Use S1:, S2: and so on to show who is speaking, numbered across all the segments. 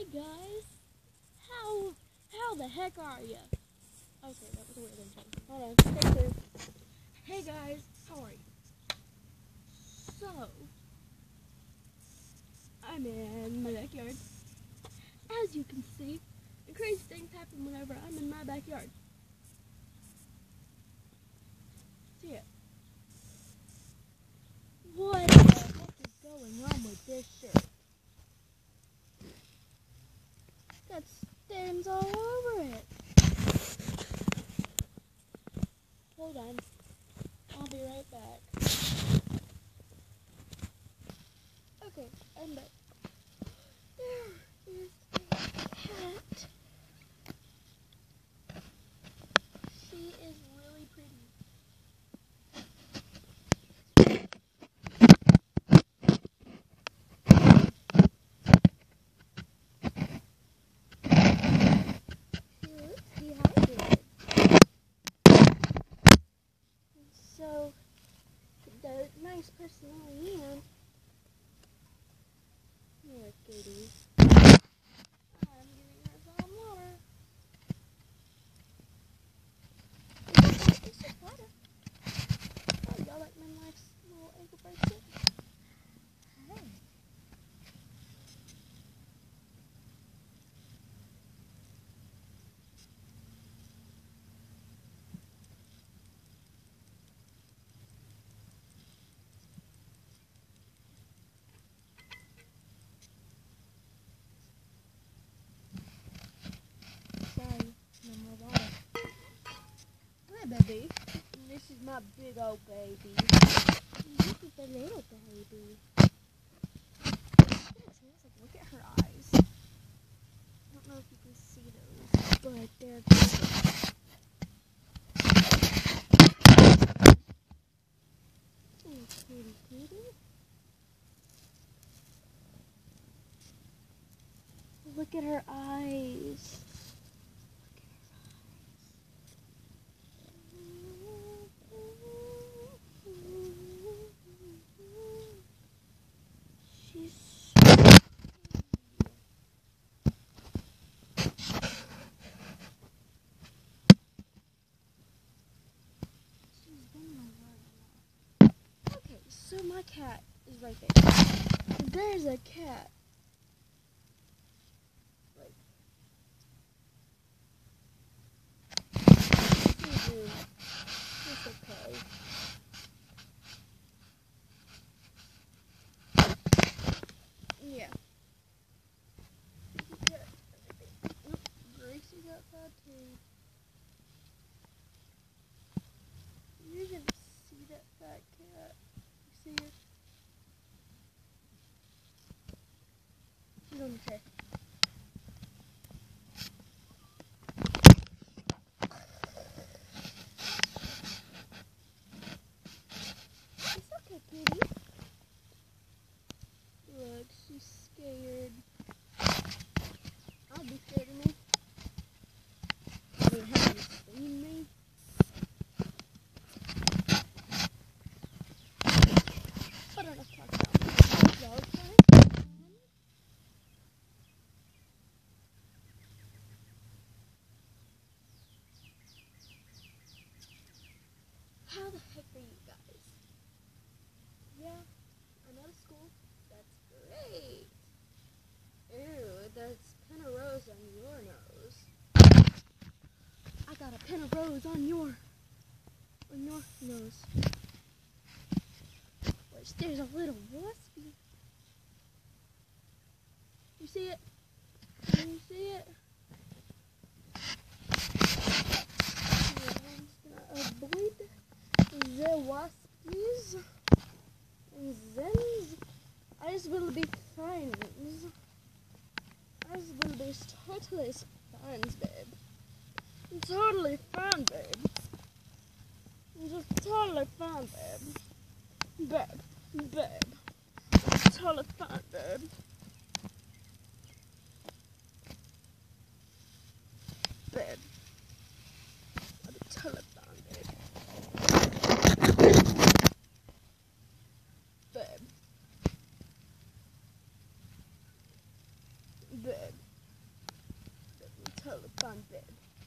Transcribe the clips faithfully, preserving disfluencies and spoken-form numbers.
S1: guys. How how the heck are ya? Okay, that was a weird intro. Hold on, take two. Hey guys, how are you? So, I'm in my backyard. As you can see, the crazy things happen whenever I'm in my backyard. See it? What the heck is going on with this shirt? Got stains all over it. Hold on. I'll be right back. Okay, I'm back. There is a cat. She is really pretty. She looks dehydrated. So, the nice person I am, here, Katie. I'm giving her some water. It's just water. Oh, y'all like my nice little ankle bracelet? Hey. Sorry, no more water. Hi, baby. This is my big old baby. This is the little baby. Look at her eyes. I don't know if you can see those, but they're big. Oh, cutie, cutie. Look at her eyes. So my cat is right there. There's a cat. Like, it's okay. Yeah. Oop, Gracie's outside too. You're gonna see that fat cat. You see her? She's on the chair. It's okay, kitty. Look, she's scared. I'll be scared of me. I mean, have you seen me? I don't know if talk about y'all time. How the heck are you guys? Yeah, I'm out of school. That's great. Ew, that's pin of rose on your nose. I got a pin of rose on your, on your nose. Which there's a little waspy. You see it? Can you see it? I'm just gonna avoid the waspies. And then I just will be friends. I just will be totally friends, babe. Totally fine, babe. Just totally fine, babe. Babe, babe. Totally fine, babe. Babe. I'll be totally fine, babe. Babe. Babe. really fun, babe.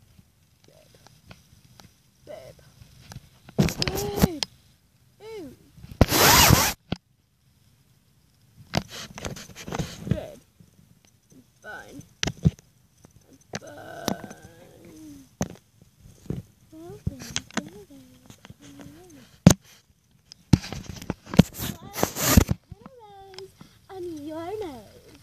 S1: Babe. Babe. Babe. Ew. Babe. I'm fine. I'm fine. Well then, well then. On your nose.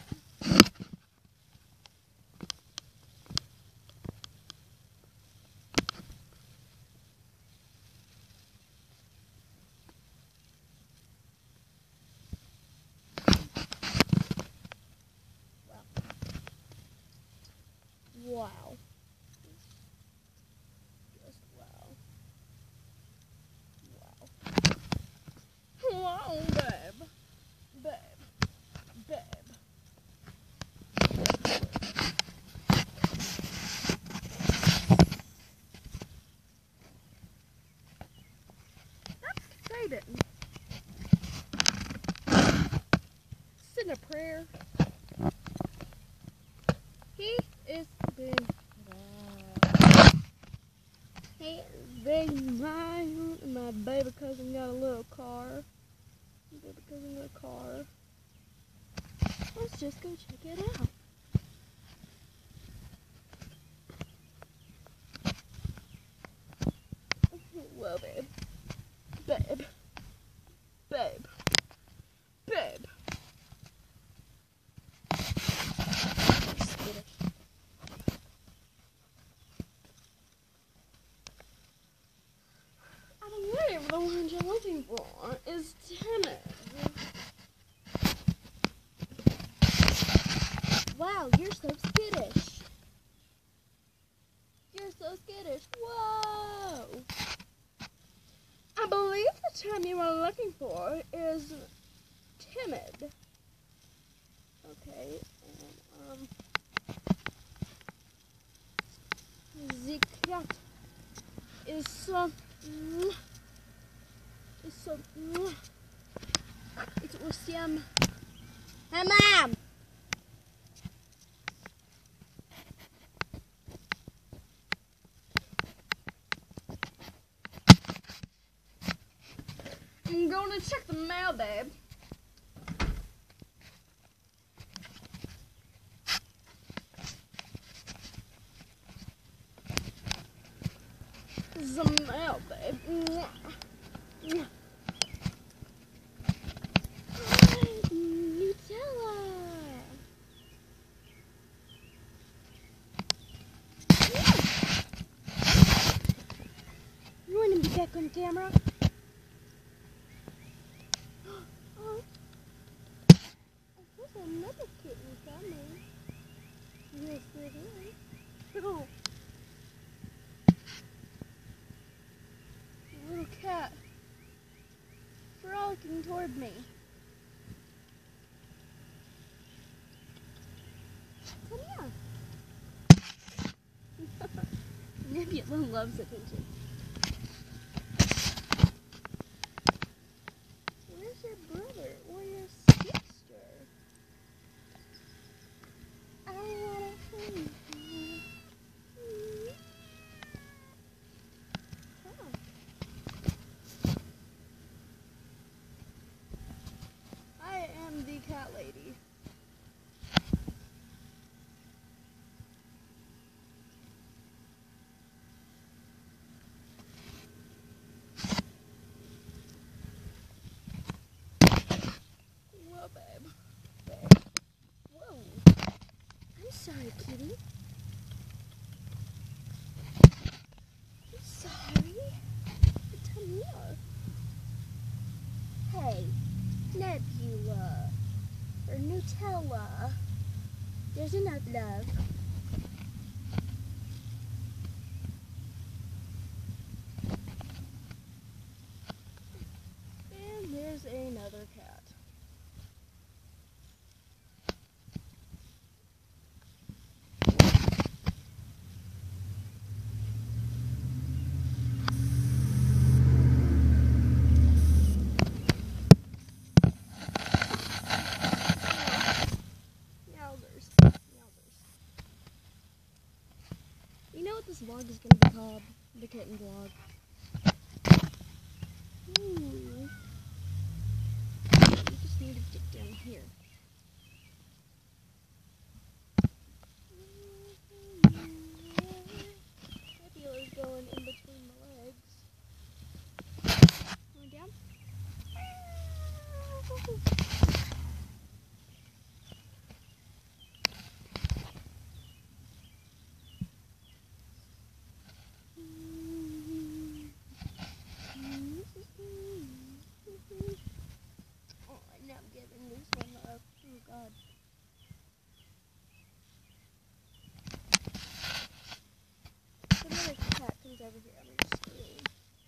S1: Wow. Just wow. Wow. Wow, babe. Babe. Babe. Say it. Send a prayer. He is being He is being my my baby cousin got a little car. My baby cousin got a car. Let's just go check it out. Well, babe. Babe. Babe. Babe. I believe the one you're looking for is timid. Wow, you're so skittish. You're so skittish. Whoa. I believe the term you are looking for is timid. Okay, and, um, the cat is so, is so, it was um, hey ma'am! I'm going to check the mail, babe. The mail, babe. Nutella. You want to be back on camera? Oh, there's another kitten coming. Yes, there is. Oh. Little cat frolicking toward me. Come here. Nebula loves attention. Where's your brother or your sister? I wanna hold you. I am the cat lady. Whoa, babe. Babe. Whoa. I'm sorry, kitty. I'm sorry. Come here. Hey, Nebula. Or Nutella. There's enough love. And there's another cat. Meowders. Meowders. this vlog is gonna be called the kitten vlog. Ooh. You just need to get down here. Nebula's going in between my legs. Going down. Oh, I'm not giving this one up. Oh God. If another cat comes over here, I'm gonna scream.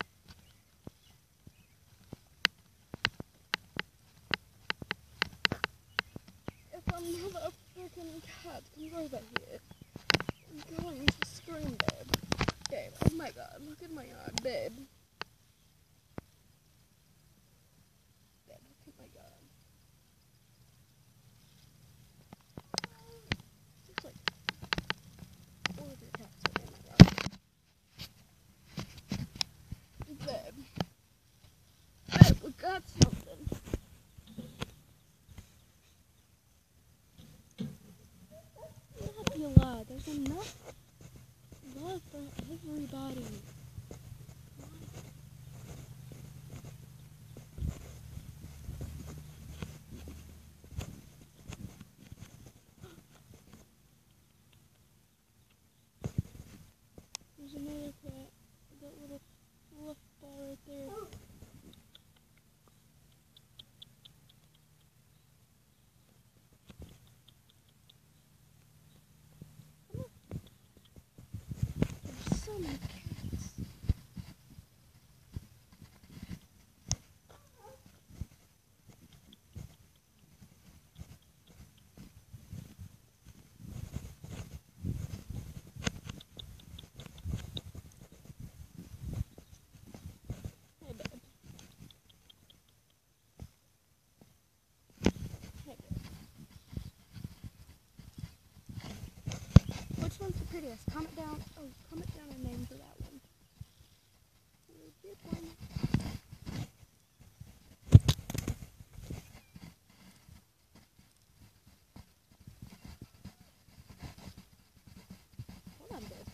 S1: If another freaking cat comes over here, I'm going to scream, babe. Babe, oh my God, look at my eye, babe. Babe, look at my God. Looks like all of your cats are in my yard. Babe. Babe, we got something. Nebula, there's enough love for everybody. There's another cat. That little fluff ball right there. There's so many cats. Hey, babe. Hey, babe. Which one's the prettiest? Comment down. Oh, comment down a name for that one. Good one. Hold on, babe.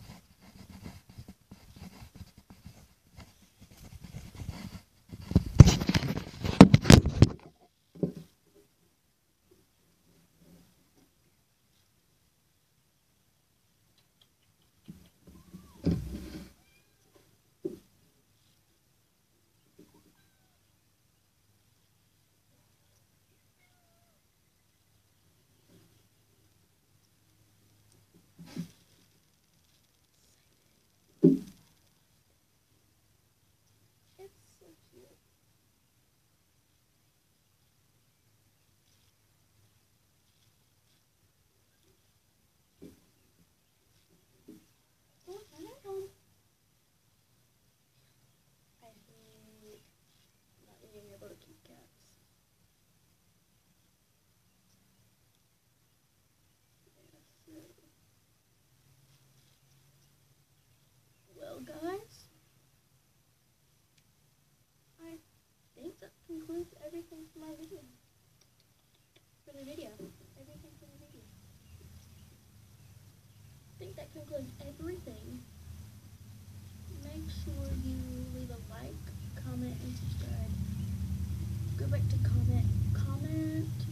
S1: It's so cute. Oh, I'm at home. I hate not being able to keep cats. Yeah, so. Well, guys, I think that concludes everything for my video. For the video. Everything for the video. I think that concludes everything. Make sure you leave a like, comment, and subscribe. Go back to comment. Comment.